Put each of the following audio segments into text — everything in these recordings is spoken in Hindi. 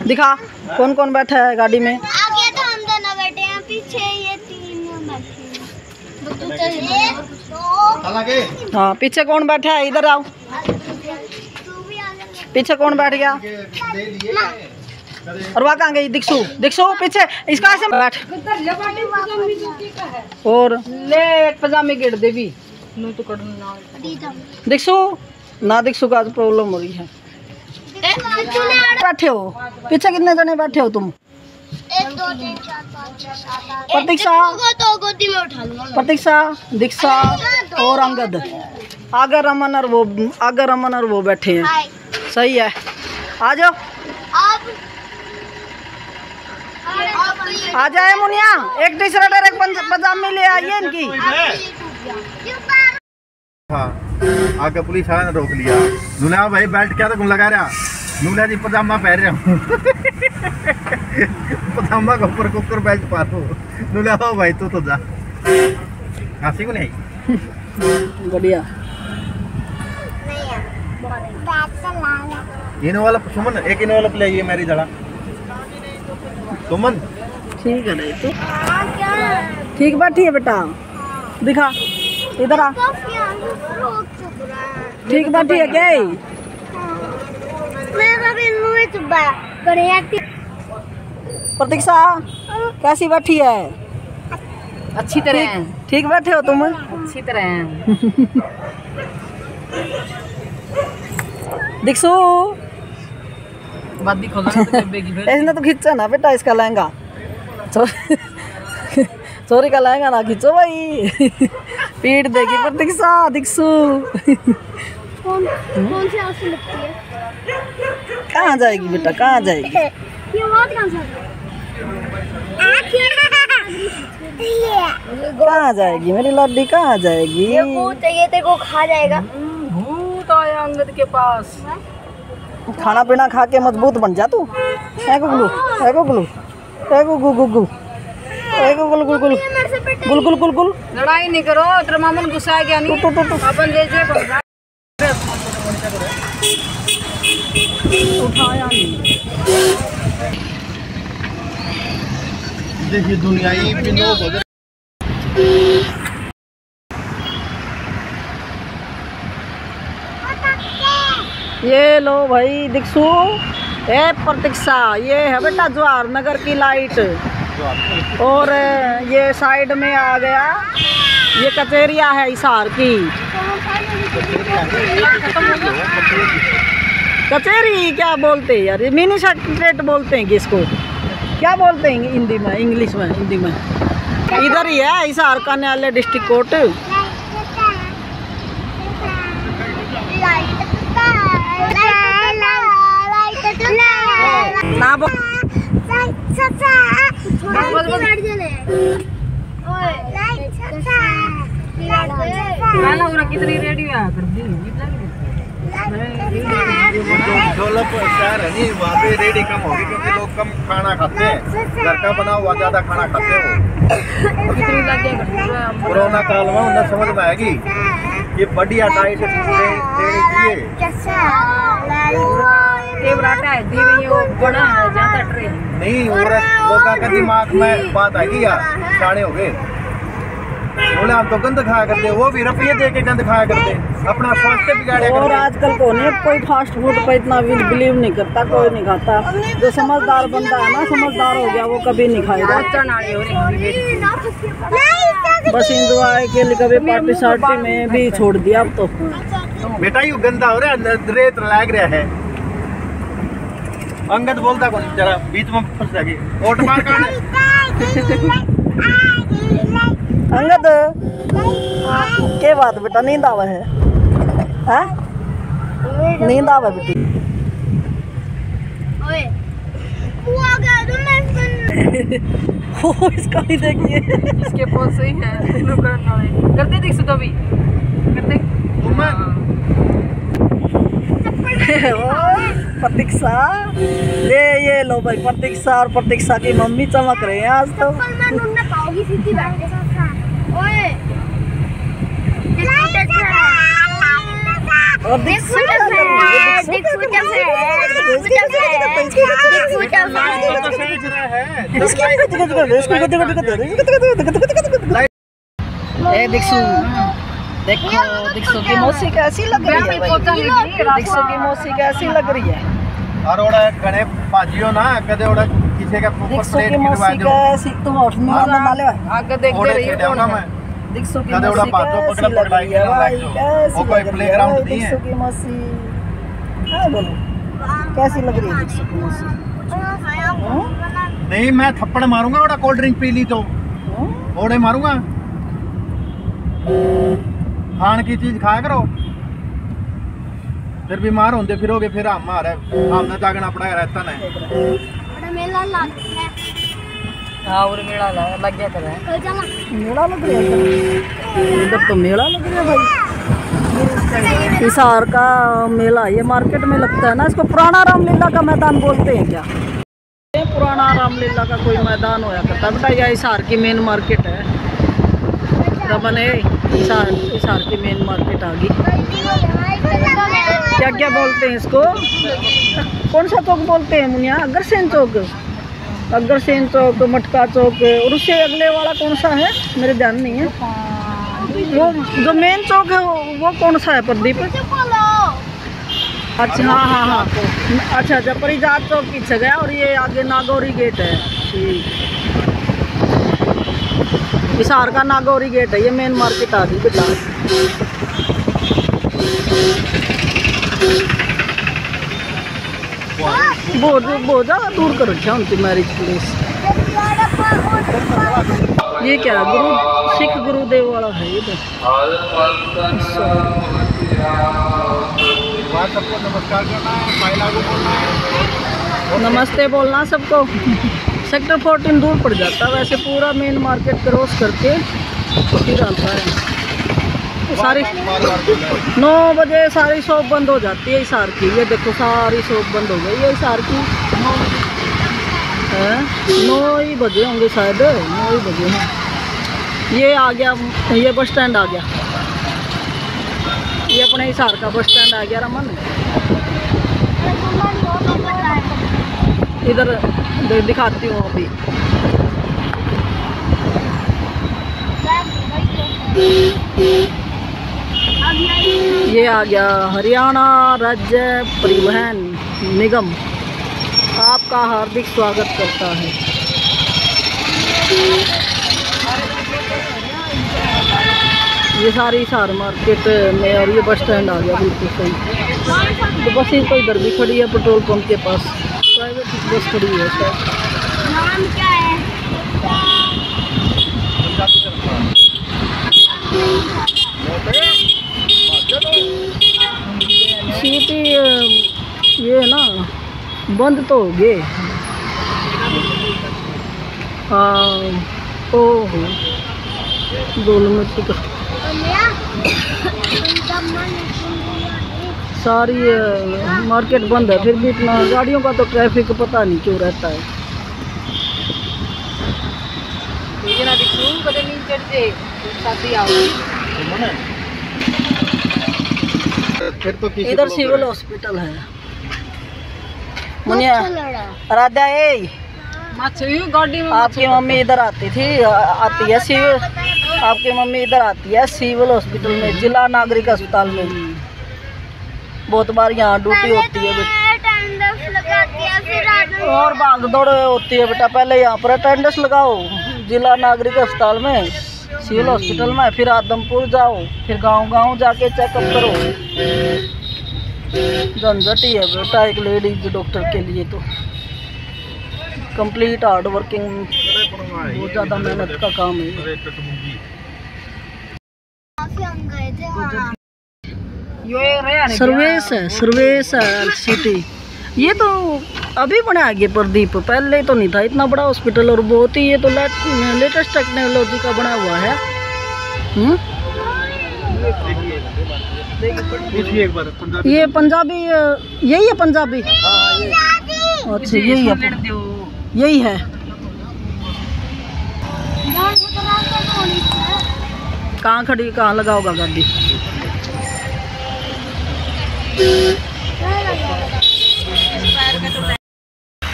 दिखा कौन कौन बैठा है गाड़ी में। आगे तो हम दोनों बैठे हैं, पीछे ये तीन बैठे हैं। हाँ पीछे कौन बैठा है, इधर आओ। पीछे कौन बैठ गया और वहाँ कहाँ गई दिक्सू? दिक्सू पीछे इसका से बैठ और ले पजामे गिर दे भी तो दिक्सू ना। दिक्सू का प्रॉब्लम हो रही है। बैठे हो पीछे कितने जने बैठे हो तुम? 1 2 3 4 5 6 7 8 प्रतीक्षा तो गोदी में उठा लूंगा। प्रतीक्षा दीक्षा और अंगद। आगे रमन और वो बैठे हैं। सही है आ जाओ। आ जाए मुनिया, एक टी शर्ट और एक पजामे ले आइए इनकी। हाँ आगे पुलिस आया रोक लिया। नुला भाई बेल्ट क्या तो लगा रहा? नुला जी पजामा पहन रहा हूँ। पजामा के ऊपर कुकर बेल्ट पा लो। नुला हो भाई तू तो जा। हंसी को नहीं बढ़िया। इनोवाला सुमन, एक इनोवाला ले आइए मेरी जड़ा। सुमन ठीक है तू ठीक बैठी है बेटा, दिखा इधर आ। ठीक बैठी है क्या? प्रतीक्षा कैसी बैठी है? अच्छी तरह। ठीक बैठे हो तुम? अच्छी तरह। दिक्सू इसने तो खींचा ना बेटा इसका लहंगा। चोरी का लहंगा ना खींचो भाई। पीट देगी प्रतीक्षा दिक्सू। कौन सी आंसू लगती है? कहाँ जाएगी बेटा, कहाँ जाएगी? ये बात कहाँ से? कहाँ जाएगी मेरी लड्डी, कहाँ जाएगी? ये भूत है, ये तेरे को खा जाएगा। भूत आया अंगद के पास। खाना पीना खा के मजबूत बन जा तू। है गुगलू, है गुगलू, है गुगू गुगू, है गुगलू गुगलू गुलगुल गुलगुल। लड़ाई नहीं करो, तेरा मामन गुस्सा आ गया नहीं। अपन ले जे उठाया नहीं। देखिए दुनिया ही बिनो ये लो भाई दिक्सू। ए प्रतीक्षा ये है बेटा जवाहर नगर की लाइट। और ये साइड में आ गया ये कचेरिया है हिसार की। कचेरी क्या बोलते हैं यार, मिनी सेक्रेटरीट बोलते हैं किसको, क्या बोलते हैं हिंदी में, इंग्लिश में, हिंदी में। इधर ही है हिसार का न्यायालय डिस्ट्रिक्ट कोर्ट। ना बोल कितनी रेडी कर दी। शहर है नहीं, वहाँ पे रेडी कम होगी क्योंकि लोग कम खाना खाते हैं। घर का बना हुआ ज्यादा खाना खाते हैं वो। कोरोना काल में उन्हें समझ में आएगी ये बढ़िया डाइट देनी चाहिए। नहीं लोगों के दिमाग में बात आएगी यार, साड़े हो गए बोले हम तो गंद खाया करते, वो भी रुपये दे के गंद खाया करते, अपना स्वास्थ्य बिगाड़े। और आजकल कोई फास्ट फूड पे इतना बिलीव नहीं करता, कोई नहीं खाता। जो समझदार बंदा है ना, समझदार हो गया, वो कभी नहीं खाएगा। बस इंजॉय के लिए कभी पार्टी शार्टी में भी छोड़ दिया अब तो। बेटा यू गंदा हो रहा है, रेत लग रहा है। अंगद बोलता कौन जरा बीच में फंस जाएगी। ओट मार अंगद के बात बेटा, नींद आवा है? नींद आवा बेटी? इसका भी देखिए, इसके पोज सही है। करते देख सो भी करते। प्रतीक्षा ये लो भाई, प्रतीक्षा और प्रतीक्षा की मम्मी चमक रहे हैं आज तो। और बेटा लाइट तो सेंच रहा है। ए दिक्सू, देखो दिक्सू की मौसी कैसी लग रही है भाई। दिक्सू की मौसी कैसी लग रही है। और ओड़ा गणे भाजियो ना कदे ओड़ा किसी का ऊपर दिक्सू प्लेट की गिरवा मौसी दो। कैसी, तुम होठ में वाला ना ले भाई। आगे देखते ओड़े रहिए खेड़ा कौन ना है। मैं। दिक्सू की कदे ओड़ा मौसी बातों कैसी पकड़ा लग पकड़ाई रही है भाई, कैसी वो कोई लग रही है प्लेग्राउंड भाई नहीं है। दिक्सू की मौसी। हाँ बोलो, कैसी लग रही है दिक्सू की मौसी? नहीं मैं थप्पड़ मारूंगा ओड़ा कोल्ड ड्रिंक पी ली तो ओड़े मारूंगा। खान की चीज खाया करो, फिर बीमार होंगे फिरोगे, फिर हमने जागना पड़ेगा रहता नहीं। मेला लग है। हाँ और मेला लग गया था। कल चला। मेला लग रहा है इधर तो मेला लग रहा है भाई। हिसार का मेला ये मार्केट में लगता है ना। इसको पुराना रामलीला का मैदान बोलते हैं क्या? ये पुराना रामलीला का कोई मैदान होया करता बेटा। यह हिसार की मेन मार्केट है। रमन हिसार की मेन मार्केट आ गई। क्या क्या बोलते हैं इसको? कौन सा चौक बोलते हैं मुनिया? अग्रसेन चौक, अग्रसेन चौक, मटका चौक। और उससे अगले वाला कौन सा है मेरे ध्यान नहीं है। वो जो मेन चौक है वो कौन सा है प्रदीप? अच्छा हाँ हाँ हाँ, अच्छा अच्छा परिजात चौक पीछे गया और ये आगे नागौरी गेट है। ठीक, हिसार का नागौरी गेट है, ये मेन मार्केट आ गई बेटा। बहुत ज़्यादा दूर कर रखा उनकी मैरिज प्लेस। ये क्या है? सिख गुरुदेव वाला है ये तो। सबको नमस्कार करना है, महिला को बोलना है, नमस्ते बोलना सबको। सेक्टर 14 दूर पड़ जाता है वैसे, पूरा मेन मार्केट क्रॉस करके फिर आता है। सारी 9 बजे सारी शॉप बंद हो जाती है हिसार की। ये देखो सारी शॉप बंद हो गई है हिसार की। 9 ही बजे होंगे शायद, 9 ही बजे हैं। ये आ गया, ये बस स्टैंड आ गया। ये अपने हिसार का बस स्टैंड आ गया रमन। इधर दिखाती हूँ अभी। ये आ गया हरियाणा राज्य परिवहन निगम आपका हार्दिक स्वागत करता है। ये सारी हिसार मार्केट में और ये बस स्टैंड आ गया बिल्कुल सही। तो बस तो इधर भी खड़ी है पेट्रोल पंप के पास, प्राइवेट बस खड़ी है शायद। नाम क्या है? सीटी ये ना बंद तो हो गए। ओहो दोनों में तो सारी मार्केट बंद है, फिर भी इतना गाड़ियों का तो ट्रैफिक पता नहीं क्यों रहता है। फिर तो किसी इधर को सिविल लोग हॉस्पिटल है मुनिया। राधा ए गाड़ी में आपकी मम्मी इधर आती थी, आती है सिविल, आपकी मम्मी इधर आती है सिविल हॉस्पिटल में, जिला नागरिक अस्पताल में। बहुत बार यहाँ ड्यूटी होती है बेटा और भाग दौड़ होती है बेटा। पहले यहाँ पर अटेंडेंस लगाओ जिला नागरिक अस्पताल में, सिविल हॉस्पिटल में, फिर आदमपुर जाओ, फिर गांव-गांव जाके चेकअप करो। झंझट ही है बेटा एक लेडीज डॉक्टर के लिए तो। कंप्लीट हार्ड वर्किंग, बहुत ज़्यादा मेहनत का काम है। सर्वेस है, सर्वेस है सिटी। ये तो अभी बना है प्रदीप, पहले तो नहीं था इतना बड़ा हॉस्पिटल और बहुत ही ये तो लेटेस्ट टेक्नोलॉजी का बना हुआ है। पूछिए एक बार। ये पंजाबी यही है पंजाबी? अच्छा यही है, यही है। कहाँ खड़ी, कहाँ लगा होगा गाड़ी?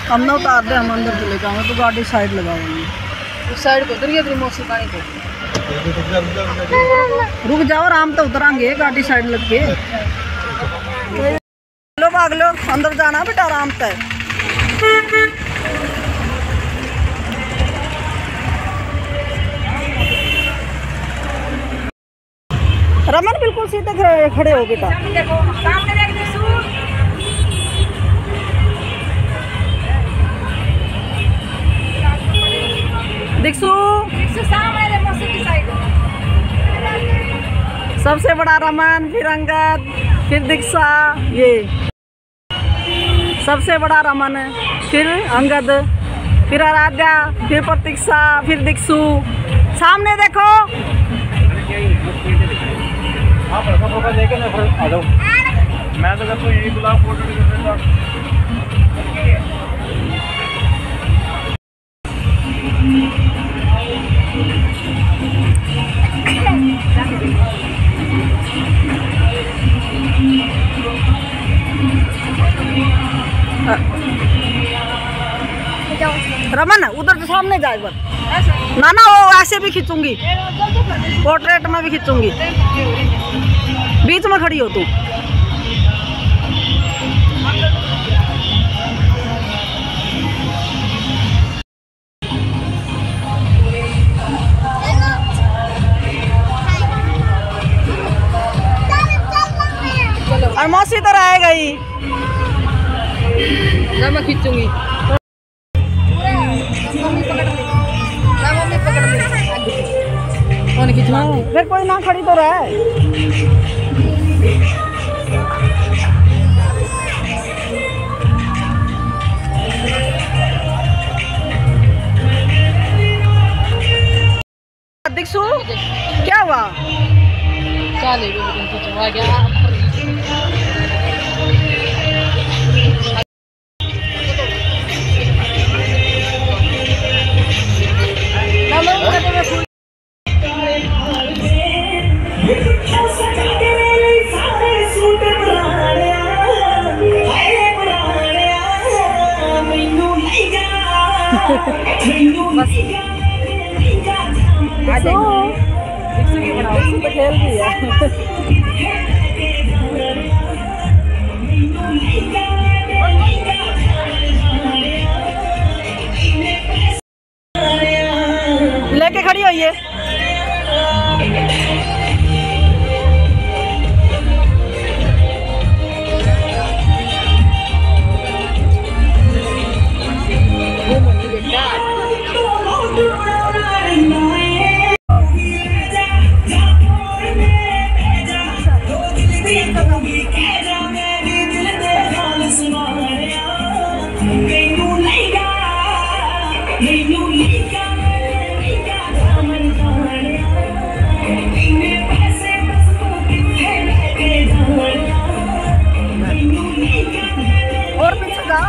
हम ना उतार दे, हम अंदर चले जाएंगे तो गाड़ी साइड लगाएंगे। उस साइड को उतर गया तेरी मौसी पानी को। रुक जाओ, आराम तो उतरांगे, गाड़ी साइड लग के। लो भाग लो, अंदर जाना बेटा आराम से। रमन बिल्कुल सीधे खड़े हो बेटा। दिक्सू सबसे बड़ा रमन, फिर अंगद, फिर दीक्षा। ये सबसे बड़ा रमन है, फिर अंगद, फिर आराध्या, फिर प्रतीक्षा, फिर दिक्सू। सामने देखो। मैं तो कहता हूँ यही बुला फोटो निकलने। रमन उधर तो सामने जाए बस। ना ना वो ऐसे भी खींचूंगी, पोर्ट्रेट में भी खींचूंगी। बीच में खड़ी हो तू। और मौसी तो रह गई। ना मैं खींचूंगी। कौन खींचना? फिर कोई ना खड़ी तो रहे। दिक्सू क्या हुआ? चले खींचवा गया। खेल रही है। लेके खड़ी हुई है। और पीछे जा।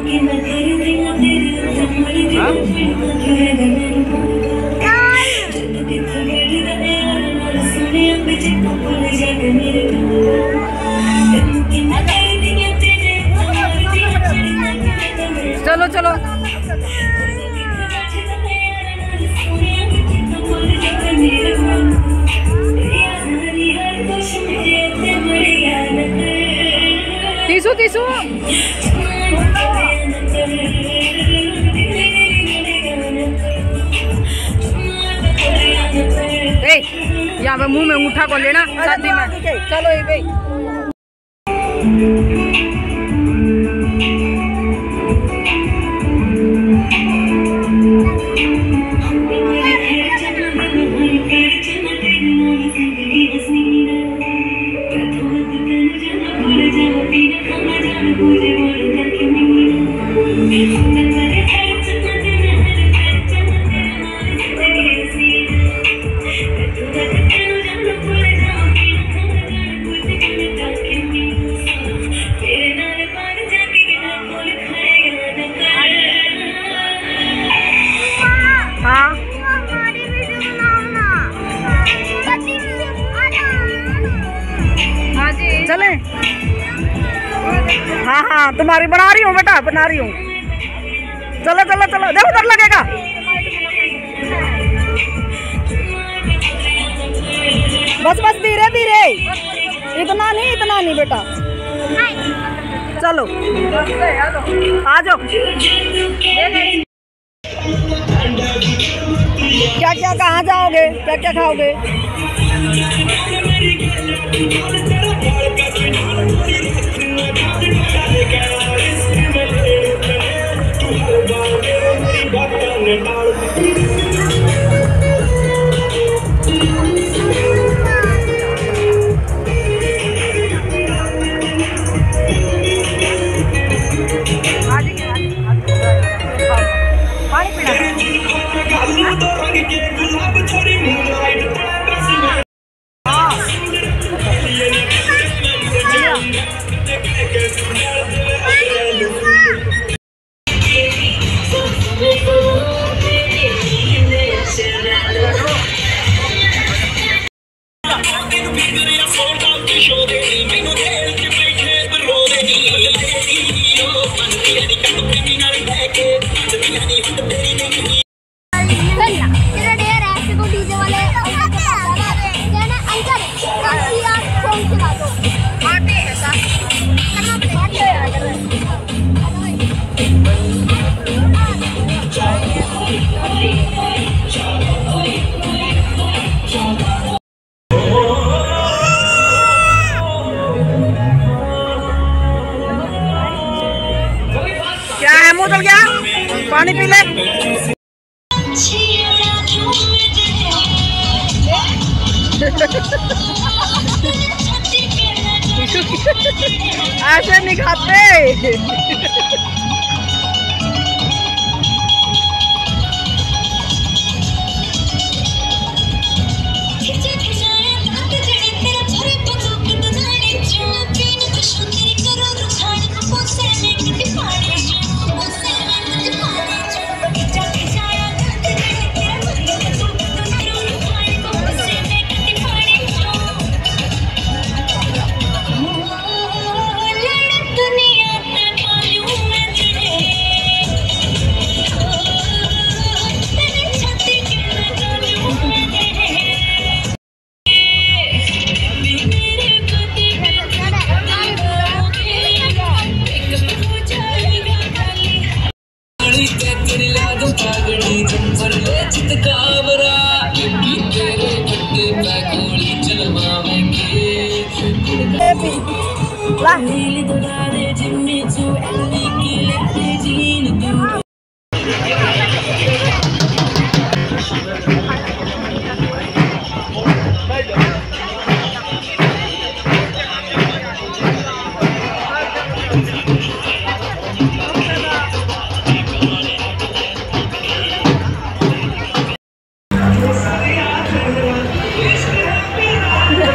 चलो चलो तीसू तीसू यहाँ पे मुंह में अंगूठा को लेना शादी में। चलो ये भाई चले। हाँ हाँ तुम्हारी बना रही हूँ बेटा, बना रही हूँ। चलो चलो चलो, देखो उधर लगेगा। बस बस धीरे धीरे, इतना नहीं बेटा। चलो आ जाओ। क्या क्या कहाँ जाओगे, क्या क्या खाओगे? क्या है, मुंह चल गया? पानी पी ले। ऐसे नहीं खाते।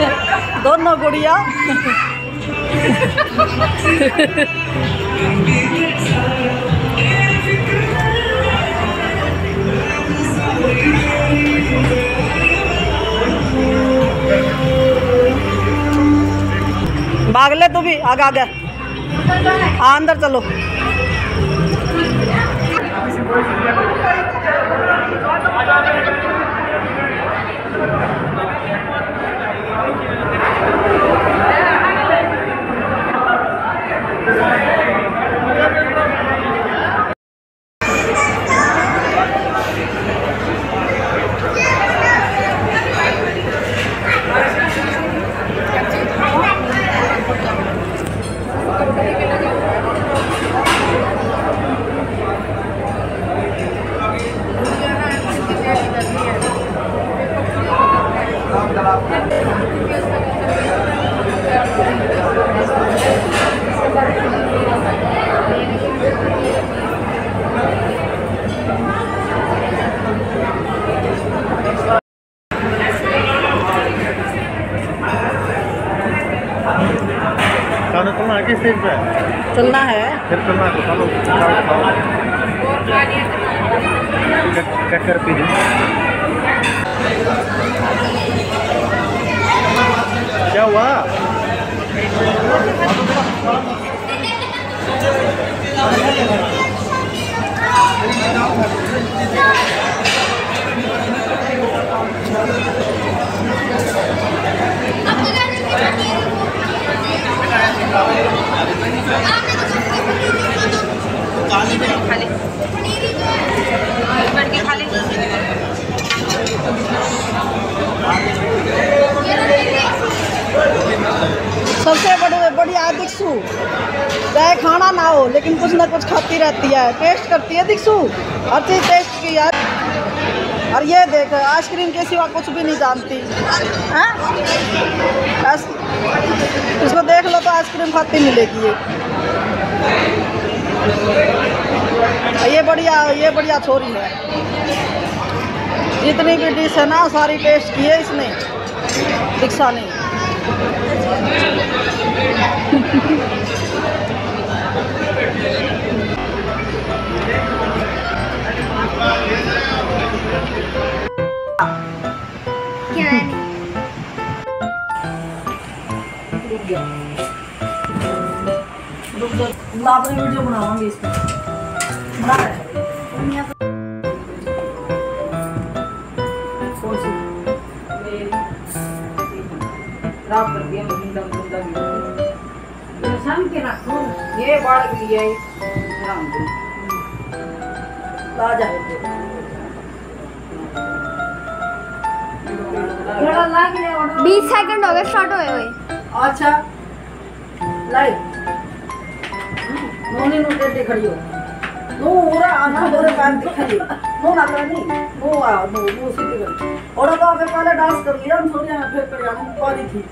दोनों गुड़िया भाग ले तू भी, आगे आगे। हाँ अंदर चलो। चलना है किस चीज पे? चलना है, फिर चलना है तो चलो। चक्कर पी क्या हुआ? सबसे बढ़िया दिक्सू, चाहे खाना ना हो लेकिन कुछ ना कुछ खाती रहती है, टेस्ट करती है दिक्सू, हर चीज टेस्ट की है। और ये देख आइसक्रीम के सिवा कुछ भी नहीं जानती है। इसको देख लो तो आइसक्रीम खाती मिलेगी ये बढ़िया छोरी है। जितनी भी डिश है ना सारी टेस्ट की है इसने, दीक्षा ने। क्या अपनी वीडियो बनावांगे इसमें। खराब कर दिया शाम के रखो, ये बढ़ गई है। ताजा है 20 सेकंड हो गए स्टार्ट हुए हुए। अच्छा लाइव नोनी नो टेटे खड़ी हो नो ओरा आना ओरे पैर दिखाई नो ना करनी नो आ नो सीधी कर ओरा तो आगे पहले डांस कर लिया, हम थोड़ी ना फिर कर हम पारी थी।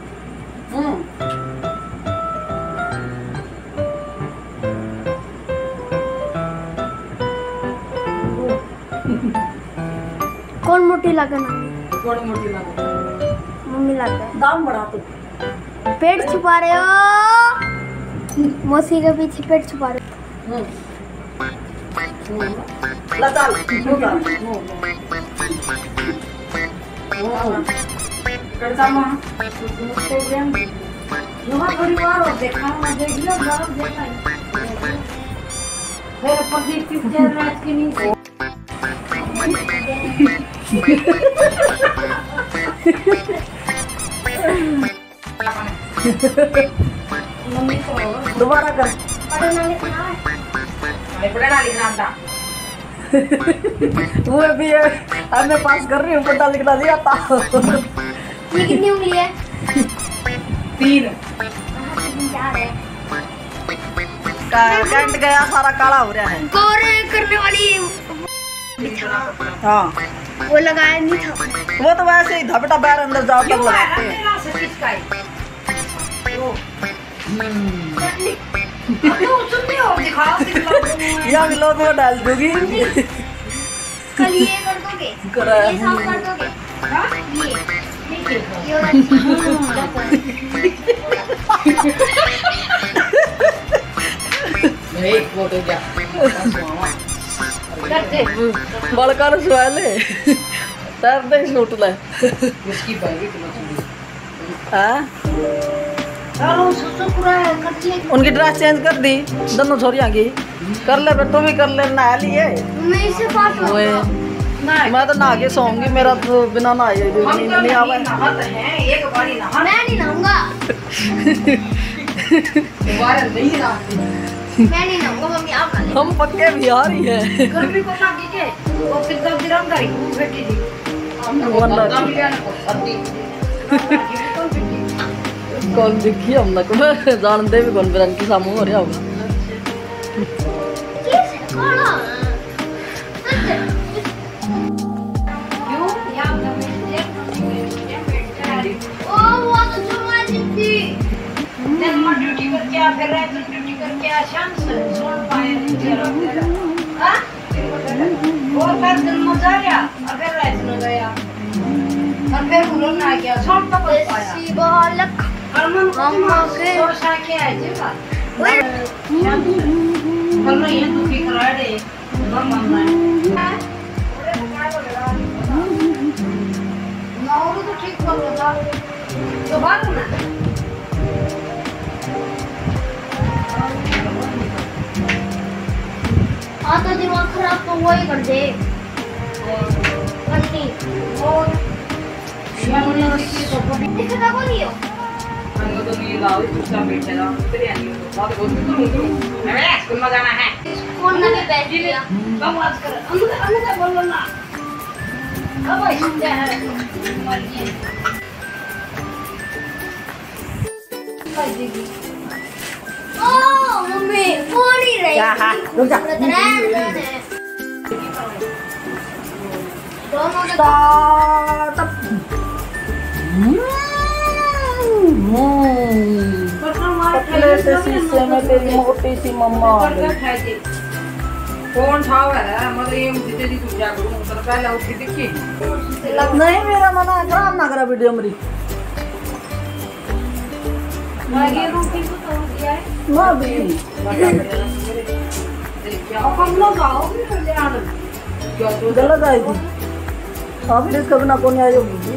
कौन मोटी लगना? थोड़ी मोटी लगा मम्मी लगता है। दाम बढ़ा तो पेट छुपा रहे हो, मौसी के पीछे पेट छुपा रहे हो। लता करता मां प्रोग्राम नवा परिवार और देखा ना देख लो गांव देखा फिर प्रदीप पिक्चर रात की नहीं दोबारा कर पढ़ना लिखना था वो भी है, अब मैं पास कर रही हूँ, पढ़ना लिखना नहीं आता। ये कितनी उंगली है? 3 कैंट गया सारा काला हो रहा है। गौर करने वाली हाँ वो लगाया नहीं था, वो तो वैसे ही धपटा पैर अंदर जाओ तब लगाते हैं। यहाँ भी लोग वो डाल दूंगी। कल ये कर दोगे, ये साफ कर दोगे। बड़का सुले सर दे छूट ले उनकी ड्रेस चेंज कर दी दोनों छोरियां की। कर ले फिर तू भी कर ले, नहा लिए। मैं इसे पास ओए मैं तो नहा के सोऊंगी, मेरा तो बिना नहाए नींद नहीं आवे। मैं नहीं नहाऊंगा। मैं नहीं नहाऊंगा मम्मी, आप नहा हम पक्के बिहारी हैं। गर्मी को ना कीजिए वो कितना दिरम करी बेटी जी वरना कौन दिखी हम ना को जानते भी कौन बिरन की सामू हो रहा होगा। क्यों यार ओ वो तो तुम्हारी थी। दिन में ड्यूटी करके आ, फिर रात में ड्यूटी करके आ, शाम से सोन पाए हाँ और फिर दिन में जाया और फिर रात में गया और फिर उन्होंने ना गया सोन तक पाया ऐसी बालक कर्मन मम्मा के सोचा के आए जी बात कल ये दुखी करा दे मम्मा ने नौरू तो ठीक कर लो था तो बात ना हाँ तो दिमाग खराब तो वही कर दे पत्नी और दिखता को नहीं हो। कौन ना के बैठ गया बोलो ना अब ऐसे है ओ मम्मी फोन ही रही क्या है? रुक जा। दोनों ने पतले से शीशे में तेरी मोटी सी मम्मा आ गई। फोन ठाव है मतलब ये मुझे जी तुम जा करूं तो पहले उठी देखी नहीं मेरा मना खराब ना करा वीडियो मेरी। ये रोटी को तोड़ दिया है ना भी अब हम लोग आओगे फिर ले आना गलत आई थी। आप इसका बिना कौन आई होगी जी।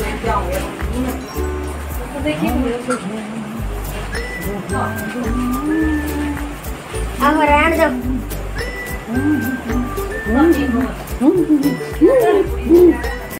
तो देखिए अब रहने दो।